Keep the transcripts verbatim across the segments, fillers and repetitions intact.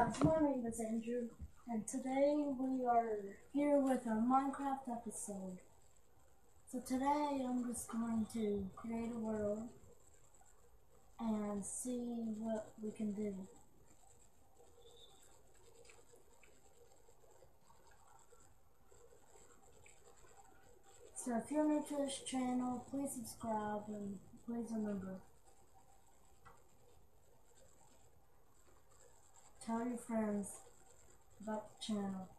guys, my name is Andrew, and today we are here with a Minecraft episode. So today I'm just going to create a world and see what we can do. So if you're new to this channel, please subscribe and please remember, tell your friends about the channel.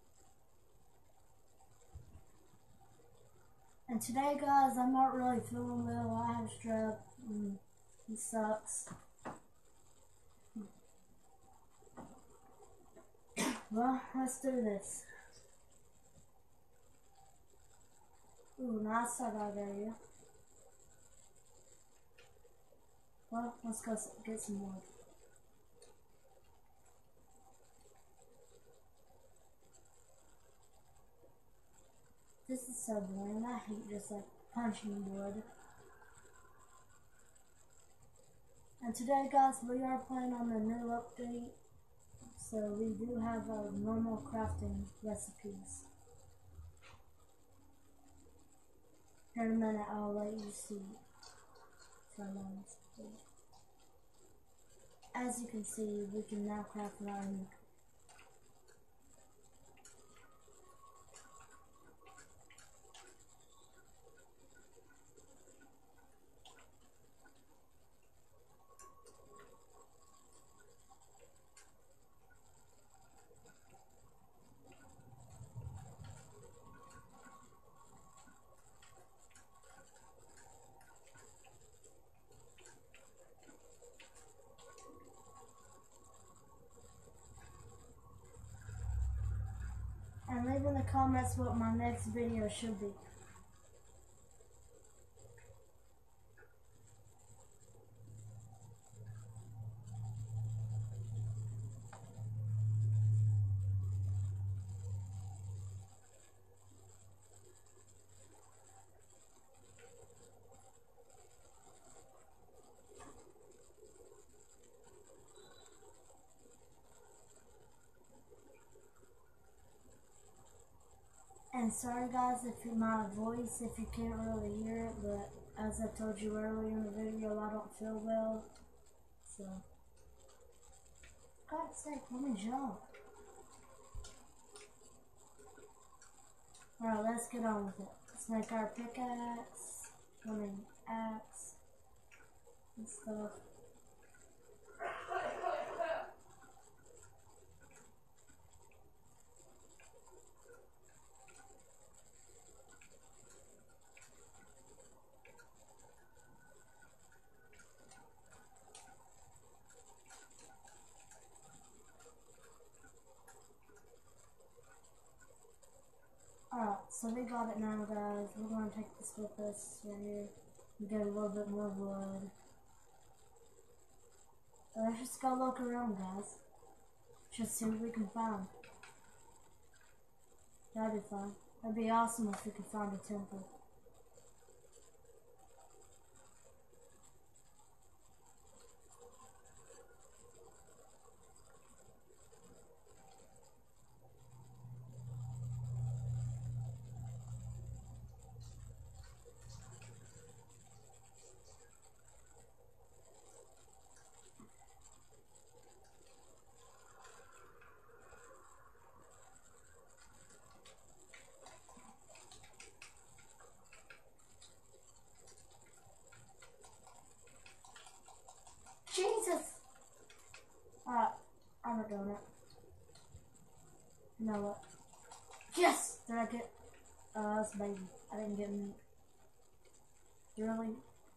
And today, guys, I'm not really feeling well. I have strep and it sucks. Well, let's do this. Ooh, nice dugout area. Well, let's go get some wood. This is so boring. I hate just like punching wood. And today, guys, we are playing on the new update. So we do have our normal crafting recipes. In a minute, I'll let you see. As you can see, we can now craft our own. And leave in the comments what my next video should be. And sorry guys if you, my voice, if you can't really hear it, but as I told you earlier in the video, I don't feel well. So, for God's sake, let me jump. Alright, let's get on with it. Let's make our pickaxe, I mean axe, and stuff. Alright, so we got it now, guys. We're going to take this with us right here and get a little bit more wood. But let's just go look around, guys. Just see what we can find. That'd be fun. That'd be awesome if we could find a temple. Jesus! Alright, I'm not doing it. You know what? Yes! Did I get... Uh, that's baby. I didn't get meat. Really?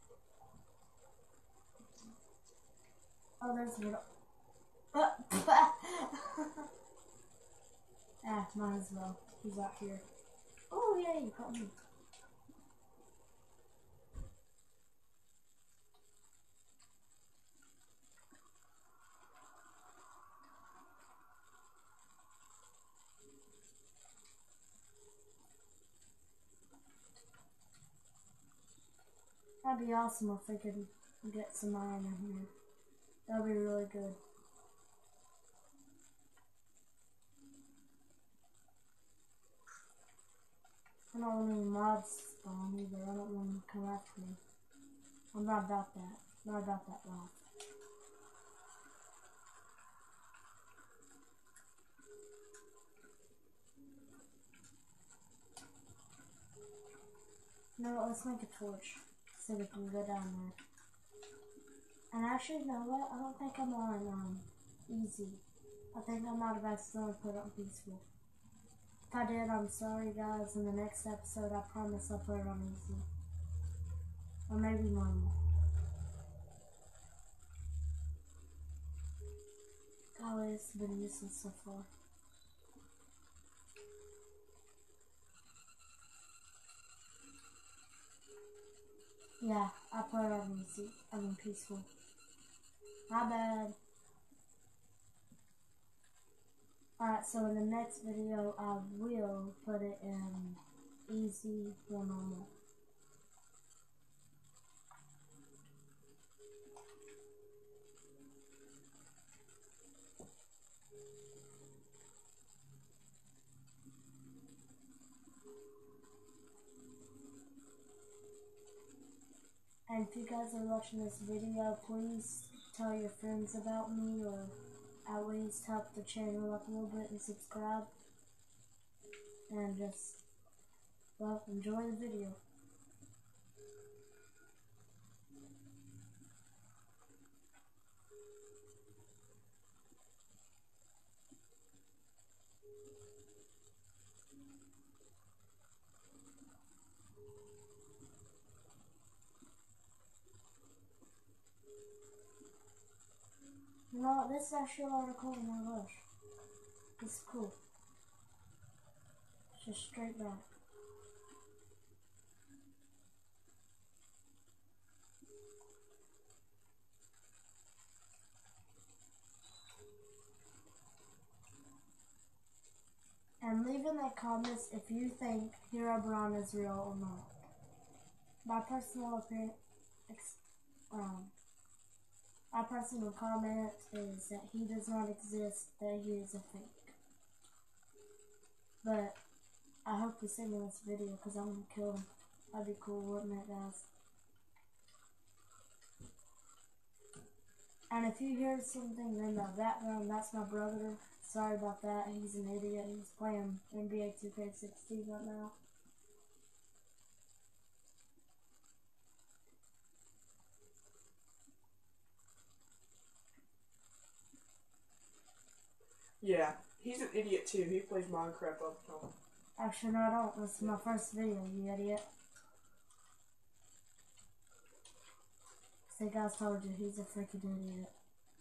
Oh, there's a little... Uh, ah, might as well. He's out here. Oh, yeah, you caught me. That'd be awesome if we could get some iron in here. That'd be really good. I don't want any mobs to spawn either. I don't want them to come after me. I'm not about that. Not about that life. No, let's make a torch so we can go down there. And actually, you know what? I don't think I'm on um, easy. I think I might have accidentally put it on peaceful. If I did, I'm sorry guys. In the next episode, I promise I'll put it on easy. Or maybe normal. Golly, it's been useless so far. Yeah, I put it on easy. I mean peaceful. My bad. Alright, so in the next video, I will put it in easy or normal. And if you guys are watching this video, please tell your friends about me, or at least help the channel up a little bit and subscribe. And just, well, enjoy the video. No, this is actually a lot of cool. Oh my gosh. This is cool. Just straight back. And leave in the comments if you think Herobrine is real or not. My personal opinion, um, my personal comment is that he does not exist, that he is a fake. But I hope you see me in this video because I'm gonna kill him. That'd be cool, wouldn't it, guys? And if you hear something in the background, that's my brother. Sorry about that. He's an idiot. He's playing N B A two K sixteen right now. Yeah, he's an idiot too. He plays Minecraft all the time. Actually, no, I don't. This is my first video, you idiot. See, guys told you he's a freaking idiot.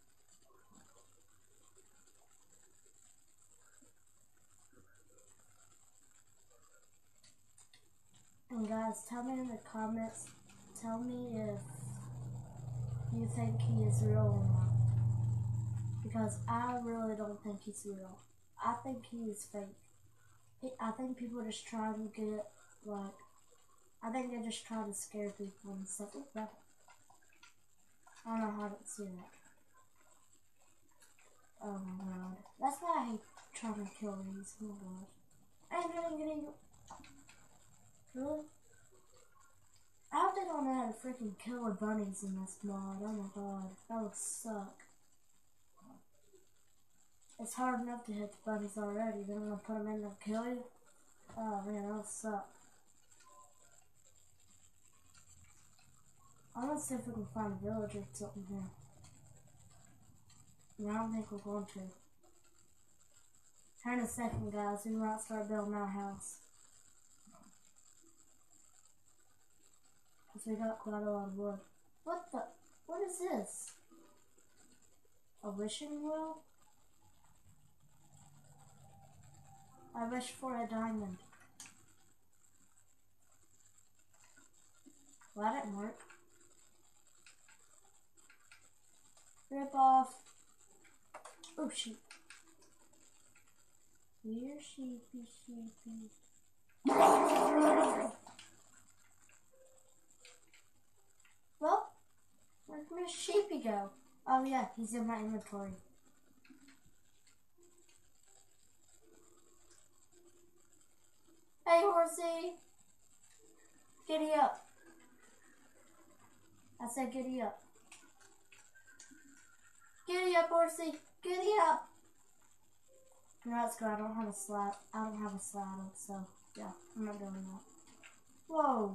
And guys, tell me in the comments, tell me if you think he is real or not. Because I really don't think he's real. I think he is fake. He, I think people are just trying to get, like, I think they're just trying to scare people and stuff like that. I don't know how to see that. Oh my god. That's why I hate trying to kill these. Oh my god. I ain't gonna get any. Really? I hope they don't know how to freaking kill the bunnies in this mod. Oh my god. That would suck. It's hard enough to hit the bunnies already. Then I'm gonna put them in and kill you. Oh man, that would suck. I'm gonna see if we can find a villager or something here. No, I don't think we're going to. Here in a second, guys, we might start building our house. Because we got quite a lot of wood. What the? What is this? A wishing well? I wish for a diamond. Well, that didn't work. Rip off. Oh, sheep. Here, sheepy, sheepy. Well, where'd my sheepy go? Oh yeah, he's in my inventory. Hey, horsey. Giddy up. I said giddy up. Giddy up, horsey. Giddy up. No, that's good. I don't have a slab. I don't have a saddle, so yeah, I'm not doing that. Whoa.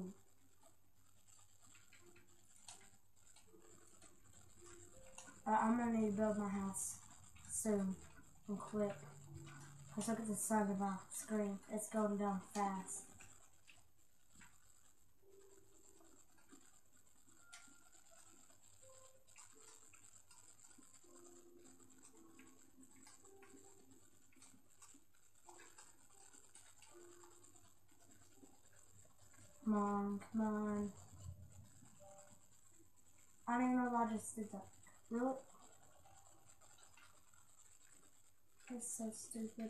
Uh, I'm gonna need to build my house soon and quick. Cause look at the sun of my screen. It's going down fast. Come on, come on. I don't even know if I just did that. Really? That's so stupid.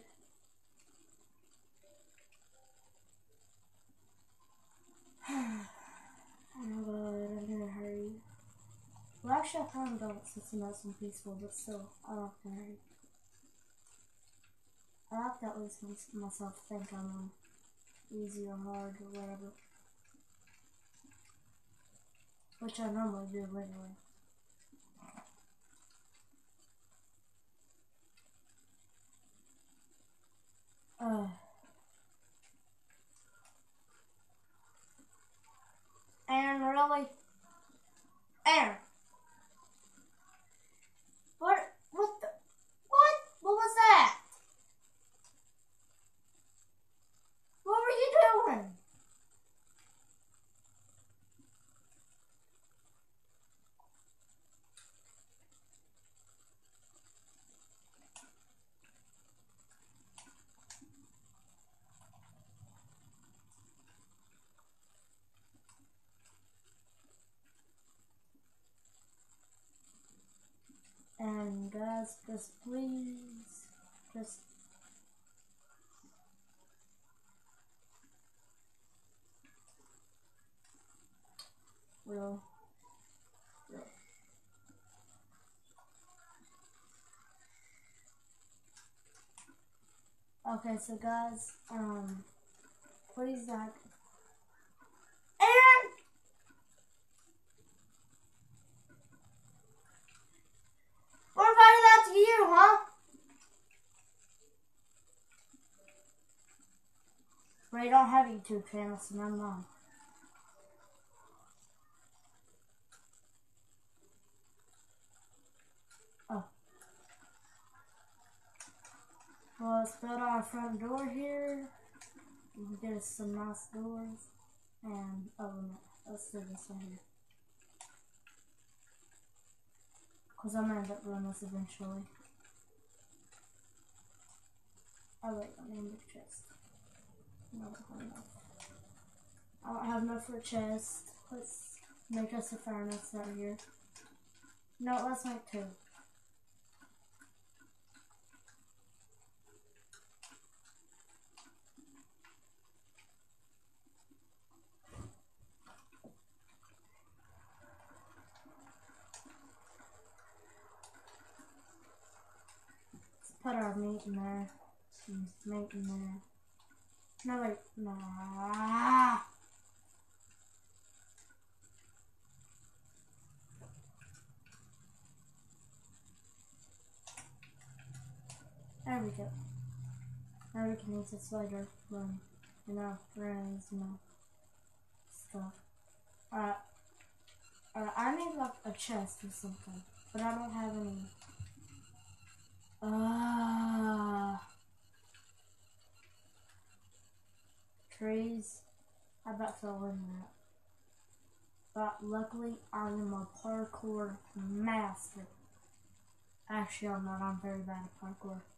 Oh god, I'm gonna hurry. Well, actually, I kind of don't since it's nice and peaceful, but still, I like to hurry. I like that least makes myself think I'm on easy or hard or whatever. Which I normally do anyway. Uh. Aaron, really? Aaron! What? What the? What? What was that? What were you doing? And guys, just please, just real, real. Okay, so guys, um, please like, Aaron! What if I did that to you, huh? Well, you don't have YouTube channel, so never mind. Oh. Well, let's build our front door here. We can get us some nice doors. And, oh no, let's do this right here. Because I'm going to end up doing this eventually. Oh wait, I need a chest. No, I don't have enough. I don't have enough for a chest. Let's make us a furnace right here. No, let's make two. Put our meat in there. Some meat in there. No, wait. Nah. There we go. Now we can use this later when, you know, friends, you know, stuff. Alright. Alright, I need like a chest or something. But I don't have any. Ah. Uh, trees. I about fell in that. But luckily, I am a parkour master. Actually, I'm not. I'm very bad at parkour.